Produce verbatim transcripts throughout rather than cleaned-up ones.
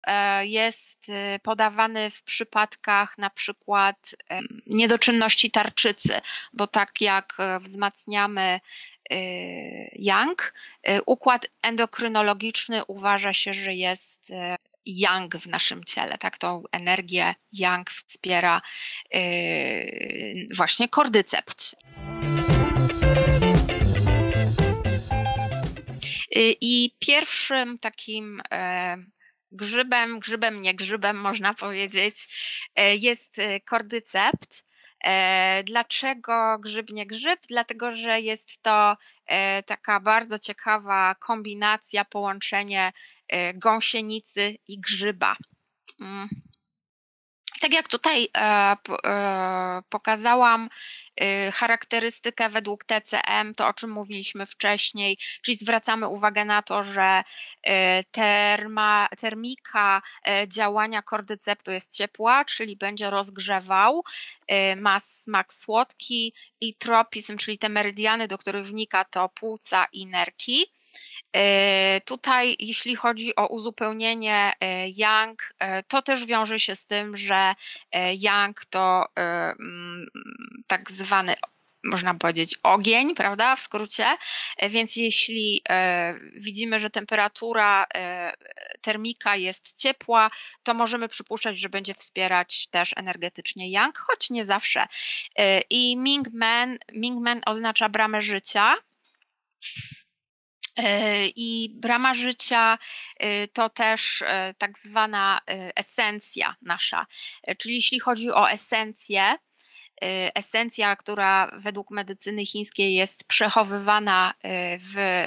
jest podawany w przypadkach na przykład niedoczynności tarczycy, bo tak jak wzmacniamy yang, układ endokrynologiczny uważa się, że jest yang w naszym ciele, tak? Tą energię yang wspiera właśnie kordyceps. I pierwszym takim grzybem, grzybem, nie grzybem można powiedzieć, jest kordyceps. Dlaczego grzyb, nie grzyb? Dlatego, że jest to taka bardzo ciekawa kombinacja, połączenie gąsienicy i grzyba. Tak jak tutaj e, e, pokazałam e, charakterystykę według T C M, to o czym mówiliśmy wcześniej, czyli zwracamy uwagę na to, że e, terma, termika e, działania kordyceptu jest ciepła, czyli będzie rozgrzewał, e, ma smak słodki i tropizm, czyli te meridiany, do których wnika, to płuca i nerki. Tutaj, jeśli chodzi o uzupełnienie yang, to też wiąże się z tym, że yang to tak zwany, można powiedzieć, ogień, prawda, w skrócie, więc jeśli widzimy, że temperatura termika jest ciepła, to możemy przypuszczać, że będzie wspierać też energetycznie yang, choć nie zawsze. I Ming-Men, Ming-Men oznacza bramę życia. I brama życia to też tak zwana esencja nasza. Czyli jeśli chodzi o esencję, esencja, która według medycyny chińskiej jest przechowywana w...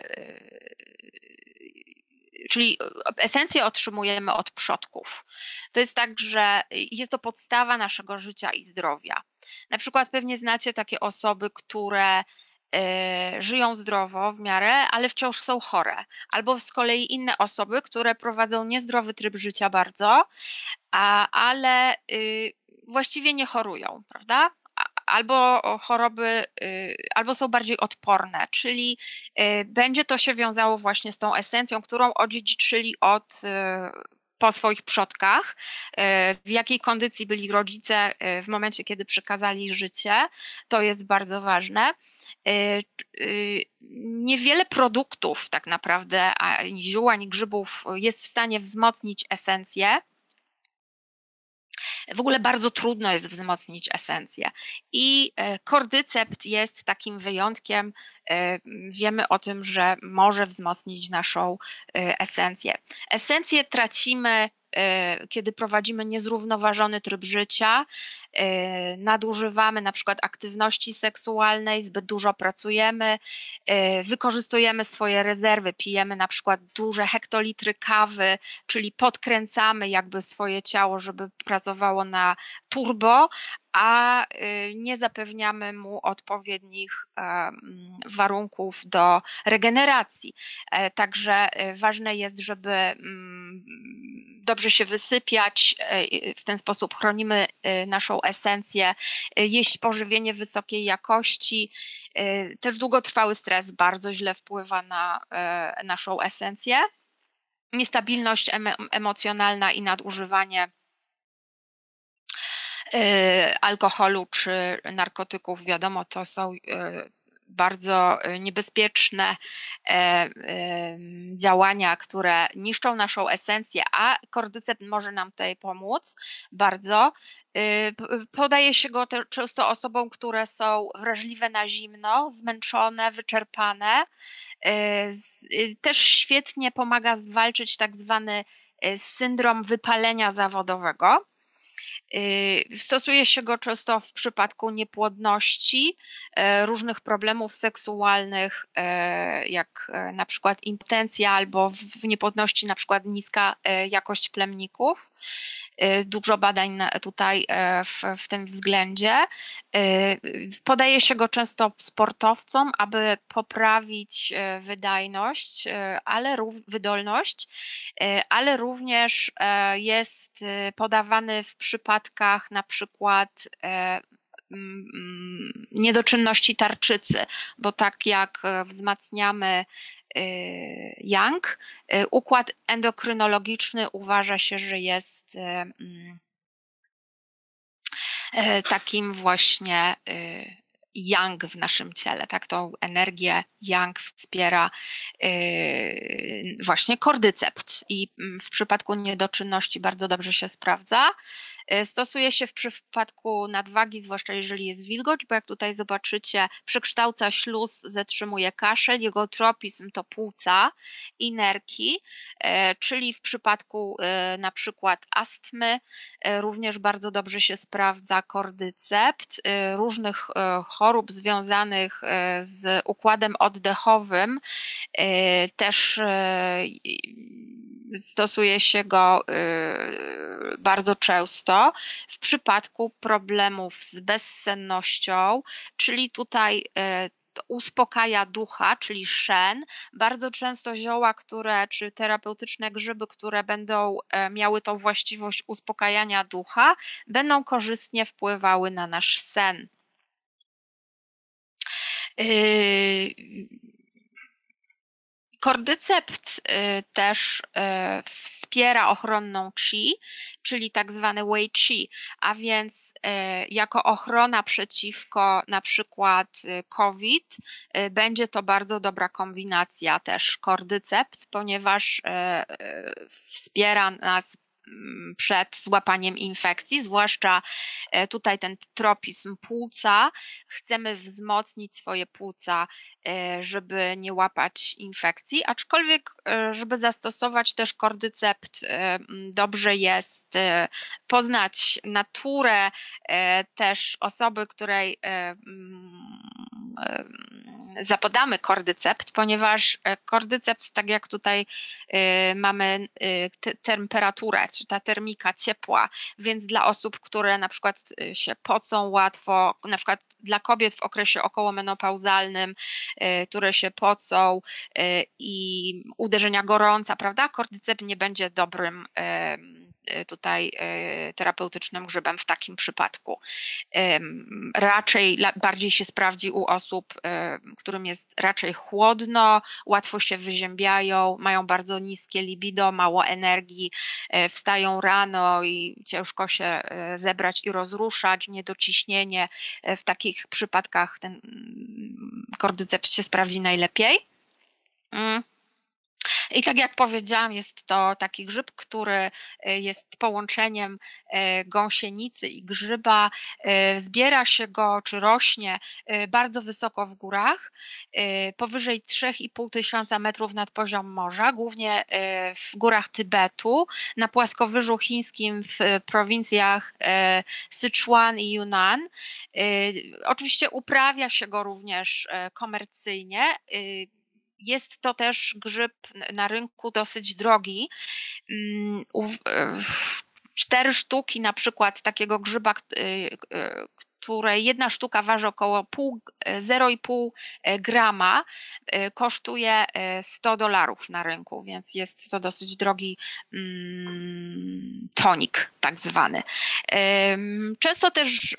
Czyli esencję otrzymujemy od przodków. To jest tak, że jest to podstawa naszego życia i zdrowia. Na przykład pewnie znacie takie osoby, które żyją zdrowo w miarę, ale wciąż są chore. Albo z kolei inne osoby, które prowadzą niezdrowy tryb życia bardzo, a, ale y, właściwie nie chorują, prawda? Albo choroby, y, albo są bardziej odporne, czyli y, będzie to się wiązało właśnie z tą esencją, którą odziedziczyli od y, po swoich przodkach, w jakiej kondycji byli rodzice w momencie, kiedy przekazali życie. To jest bardzo ważne. Niewiele produktów tak naprawdę, ani ziół, ani grzybów jest w stanie wzmocnić esencję. W ogóle bardzo trudno jest wzmocnić esencję. I kordyceps jest takim wyjątkiem. Wiemy o tym, że może wzmocnić naszą esencję. Esencję tracimy, kiedy prowadzimy niezrównoważony tryb życia, nadużywamy na przykład aktywności seksualnej, zbyt dużo pracujemy, wykorzystujemy swoje rezerwy, pijemy na przykład duże hektolitry kawy, czyli podkręcamy jakby swoje ciało, żeby pracowało na turbo, a nie zapewniamy mu odpowiednich warunków do regeneracji. Także ważne jest, żeby dobrze się wysypiać, w ten sposób chronimy naszą esencję, jeść pożywienie wysokiej jakości. Też długotrwały stres bardzo źle wpływa na naszą esencję. Niestabilność emocjonalna i nadużywanie alkoholu czy narkotyków, wiadomo, to są bardzo niebezpieczne działania, które niszczą naszą esencję, a kordyceps może nam tutaj pomóc bardzo. Podaje się go często osobom, które są wrażliwe na zimno, zmęczone, wyczerpane. Też świetnie pomaga zwalczyć tak zwany syndrom wypalenia zawodowego. Stosuje się go często w przypadku niepłodności, różnych problemów seksualnych, jak na przykład impotencja albo w niepłodności na przykład niska jakość plemników. Dużo badań tutaj w, w tym względzie. Podaje się go często sportowcom, aby poprawić wydajność, ale wydolność, ale również jest podawany w przypadkach na przykład niedoczynności tarczycy, bo tak jak wzmacniamy yang. Układ endokrynologiczny uważa się, że jest takim właśnie yang w naszym ciele, tak? Tą energię yang wspiera właśnie kordycept i w przypadku niedoczynności bardzo dobrze się sprawdza. Stosuje się w przypadku nadwagi, zwłaszcza jeżeli jest wilgoć, bo jak tutaj zobaczycie, przekształca śluz, zatrzymuje kaszel, jego tropizm to płuca i nerki, czyli w przypadku na przykład astmy również bardzo dobrze się sprawdza kordycept, różnych chorób związanych z układem oddechowym też stosuje się go bardzo często w przypadku problemów z bezsennością, czyli tutaj uspokaja ducha, czyli szen. Bardzo często zioła, które, czy terapeutyczne grzyby, które będą miały tą właściwość uspokajania ducha, będą korzystnie wpływały na nasz sen. Kordycept też wspiera ochronną qi, czyli tak zwane wei qi, a więc jako ochrona przeciwko na przykład COVID będzie to bardzo dobra kombinacja też kordycept, ponieważ wspiera nas przed złapaniem infekcji, zwłaszcza tutaj ten tropizm płuca. Chcemy wzmocnić swoje płuca, żeby nie łapać infekcji, aczkolwiek żeby zastosować też kordycept, dobrze jest poznać naturę też osoby, której zapodamy kordycept, ponieważ kordycept, tak jak tutaj mamy te, temperaturę, czy ta termika ciepła, więc dla osób, które na przykład się pocą łatwo, na przykład dla kobiet w okresie okołomenopauzalnym, które się pocą i uderzenia gorąca, prawda? Kordycept nie będzie dobrym tutaj terapeutycznym grzybem w takim przypadku. Raczej bardziej się sprawdzi u osób, którym jest raczej chłodno, łatwo się wyziębiają, mają bardzo niskie libido, mało energii, wstają rano i ciężko się zebrać i rozruszać, niedociśnienie. W takich przypadkach ten kordycept się sprawdzi najlepiej. I tak jak powiedziałam, jest to taki grzyb, który jest połączeniem gąsienicy i grzyba. Zbiera się go, czy rośnie bardzo wysoko w górach, powyżej trzy i pół tysiąca metrów nad poziom morza, głównie w górach Tybetu, na płaskowyżu chińskim w prowincjach Sichuan i Yunnan. Oczywiście uprawia się go również komercyjnie. Jest to też grzyb na rynku dosyć drogi. Cztery sztuki na przykład takiego grzyba, której jedna sztuka waży około zero i pół grama, kosztuje sto dolarów na rynku, więc jest to dosyć drogi tonik tak zwany. Często też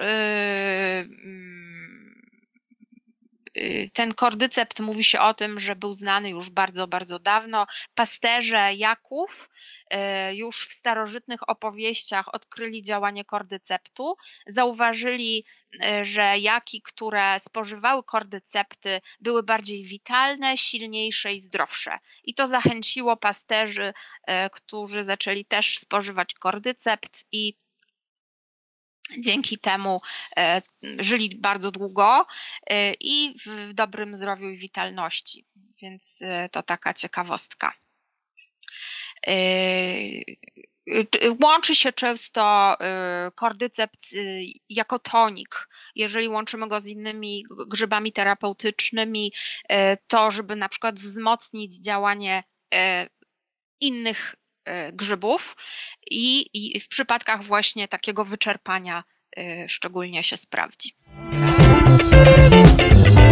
ten kordycept mówi się o tym, że był znany już bardzo, bardzo dawno. Pasterze Jaków już w starożytnych opowieściach odkryli działanie kordyceptu. Zauważyli, że jaki, które spożywały kordycepty, były bardziej witalne, silniejsze i zdrowsze. I to zachęciło pasterzy, którzy zaczęli też spożywać kordycept i dzięki temu żyli bardzo długo i w dobrym zdrowiu i witalności, więc to taka ciekawostka. Łączy się często kordycept jako tonik. Jeżeli łączymy go z innymi grzybami terapeutycznymi, to żeby na przykład wzmocnić działanie innych grzybów i, i w przypadkach właśnie takiego wyczerpania szczególnie się sprawdzi.